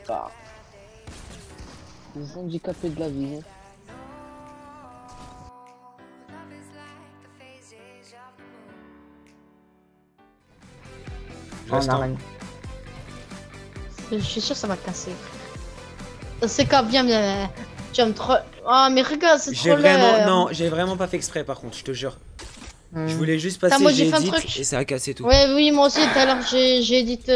Ah. Les handicapés de la vie. On arrête. Je suis sûr que ça va casser. C'est quand bien bien. Tu vas me trop. Oh mais regarde, c'est trop laid. Non, j'ai vraiment pas fait exprès par contre, je te jure. Je voulais juste Putain, passer, moi, j'ai j'ai fait un edit truc. et ça a cassé tout. Ouais, oui, moi aussi, tout à l'heure, j'ai édité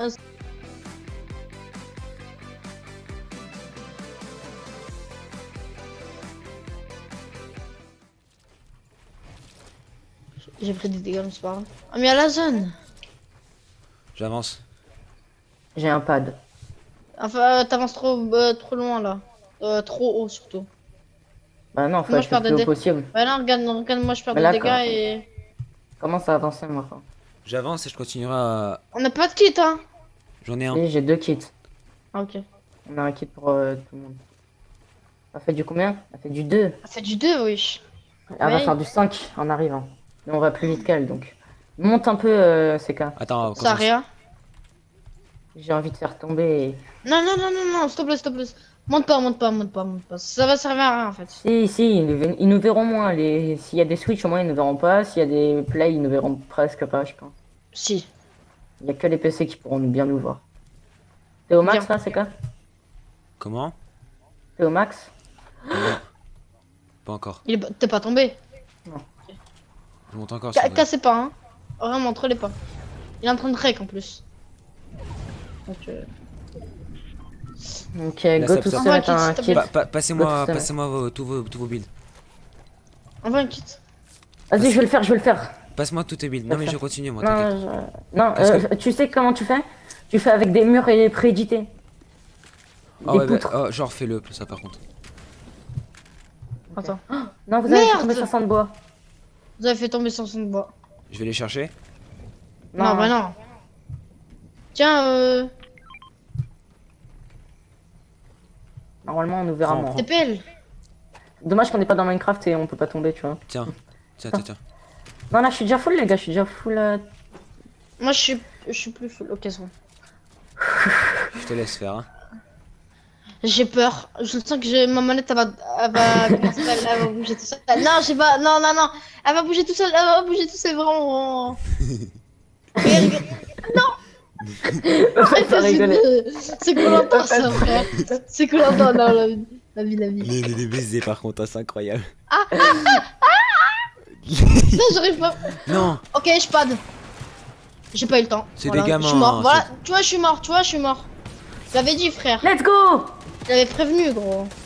J'ai pris des dégâts, mais c'est pas grave. Ah, mais à la zone. J'avance. J'ai un pad. Enfin, t'avances trop loin, là. Trop haut, surtout. Bah non, faut Moi, être je perds le des plus haut dégâts. possible. Ouais, non, regarde, moi, je perds Mais des là, dégâts et... Commence à avancer, moi. Quoi. J'avance et je continuerai à... On a pas de kit, hein. J'en ai un. Et j'ai 2 kits. Ah, ok. On a un kit pour tout le monde. Ça fait du combien? Ça fait du 2. Ça fait du 2, oui. Elle va Ouais. faire du 5 en arrivant. Mais on va plus vite qu'elle, donc. Monte un peu, CK. Attends, Ça a rien. J'ai envie de faire tomber. Non, non, non, non, non, s'il te plaît, s'il te plaît. Monte pas, monte pas, monte pas, monte pas. Ça va servir à rien, en fait. Si, ils nous verront moins. S'il y a des Switch, au moins, ils ne verront pas. S'il y a des Play, ils ne verront presque pas, je pense. Si. Il y a que les PC qui pourront bien nous voir. T'es au max, Bien. là, CK? Comment? T'es au max? Pas encore. T'es pas tombé. Je monte encore. si vous voulez. Cassez pas, hein. Vraiment, trollez pas. Il est en train de rec en plus. Donc, Ok, Là, go ça- to ça- se mettre un S'il te plaît. kit. Passez-moi Go to tous vos builds. envoie un kit. Vas-y, je vais le faire. Passe-moi tous tes builds. Non mais je continue moi, Non, t'inquiète. non Parce tu sais comment tu fais? Tu fais avec des murs et préédités. Ah Des ouais, poutres. oh, genre fais-le ça par contre. Attends. Non, vous avez fait Merde tomber 500 de bois. Vous avez fait tomber 500 de bois. Je vais les chercher. Non, bah non. Tiens, Normalement, on nous verra Prends, moins. prends. TPL. Dommage qu'on n'est pas dans Minecraft et on peut pas tomber, tu vois. Tiens. Ah. Non, là, je suis déjà full, les gars. Je suis déjà full. Moi, je suis plus full. Ok, c'est bon. Je te laisse faire. Hein. J'ai peur. Je sens que ma manette, elle va bouger tout seul. Non, j'ai pas. Non, non, non. Elle va bouger tout seul. Elle va bouger tout seul, vraiment. Non. Faut rigoler. C'est Koh-Lanta, ça, frère. C'est Koh-Lanta, non, la vie. Les baisers par contre, hein, c'est incroyable. Non, j'arrive pas. Non. Ok, je pad. J'ai pas eu le temps. C'est Voilà, des gamins, Je suis mort. hein, Voilà, tu vois, je suis mort. Je l'avais dit, frère. Let's go! Je l'avais prévenu, gros.